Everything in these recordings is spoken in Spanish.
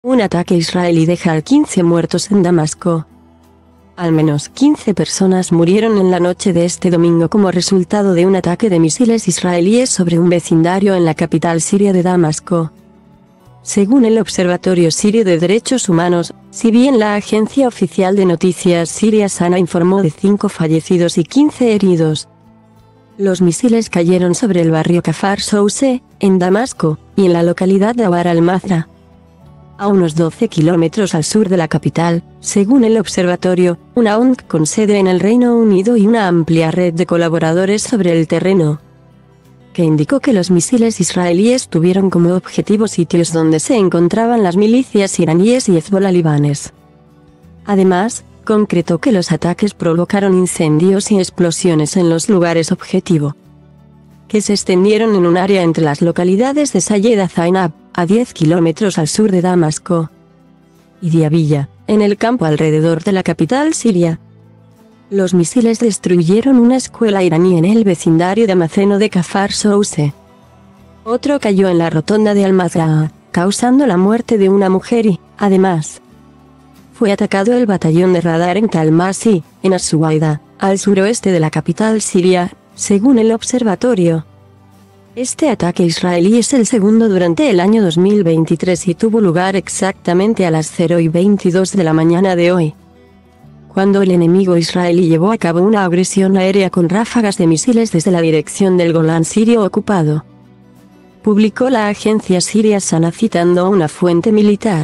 Un ataque israelí deja a 15 muertos en Damasco. Al menos 15 personas murieron en la noche de este domingo como resultado de un ataque de misiles israelíes sobre un vecindario en la capital siria de Damasco. Según el Observatorio Sirio de Derechos Humanos, si bien la agencia oficial de noticias siria SANA informó de 5 fallecidos y 15 heridos, los misiles cayeron sobre el barrio Kafar Souse, en Damasco, y en la localidad de Awar al-Mazra, a unos 12 kilómetros al sur de la capital, según el observatorio, una ONG con sede en el Reino Unido y una amplia red de colaboradores sobre el terreno, que indicó que los misiles israelíes tuvieron como objetivo sitios donde se encontraban las milicias iraníes y Hezbollah libanes. Además, concretó que los ataques provocaron incendios y explosiones en los lugares objetivo, que se extendieron en un área entre las localidades de Sayed Zainab, a 10 kilómetros al sur de Damasco, y Diabilla, en el campo alrededor de la capital siria. Los misiles destruyeron una escuela iraní en el vecindario de Amaceno de Kafar Souse. Otro cayó en la rotonda de Al-Mazraa, causando la muerte de una mujer y, además, fue atacado el batallón de radar en Talmasi, en As-Suwaida, al suroeste de la capital siria, según el observatorio. Este ataque israelí es el segundo durante el año 2023 y tuvo lugar exactamente a las 0:22 de la mañana de hoy, cuando el enemigo israelí llevó a cabo una agresión aérea con ráfagas de misiles desde la dirección del Golán sirio ocupado. Publicó la agencia siria SANA citando a una fuente militar.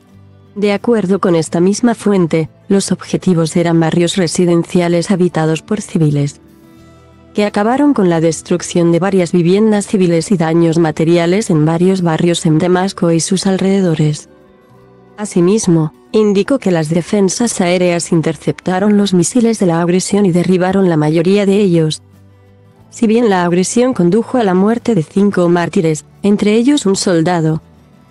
De acuerdo con esta misma fuente, los objetivos eran barrios residenciales habitados por civiles, que acabaron con la destrucción de varias viviendas civiles y daños materiales en varios barrios en Damasco y sus alrededores. Asimismo, indicó que las defensas aéreas interceptaron los misiles de la agresión y derribaron la mayoría de ellos. Si bien la agresión condujo a la muerte de 5 mártires, entre ellos un soldado,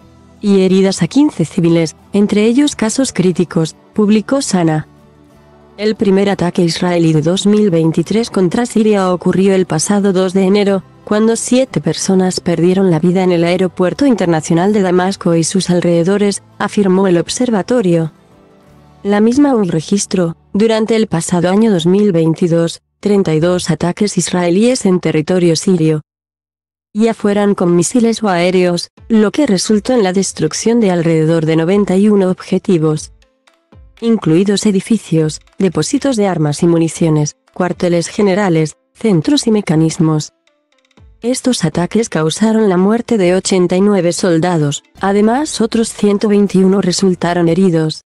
y heridas a 15 civiles, entre ellos casos críticos, publicó SANA. El primer ataque israelí de 2023 contra Siria ocurrió el pasado 2 de enero, cuando 7 personas perdieron la vida en el aeropuerto internacional de Damasco y sus alrededores, afirmó el observatorio. La misma ONU registró, durante el pasado año 2022, 32 ataques israelíes en territorio sirio, ya fueran con misiles o aéreos, lo que resultó en la destrucción de alrededor de 91 objetivos, incluidos edificios, depósitos de armas y municiones, cuarteles generales, centros y mecanismos. Estos ataques causaron la muerte de 89 soldados, además otros 121 resultaron heridos.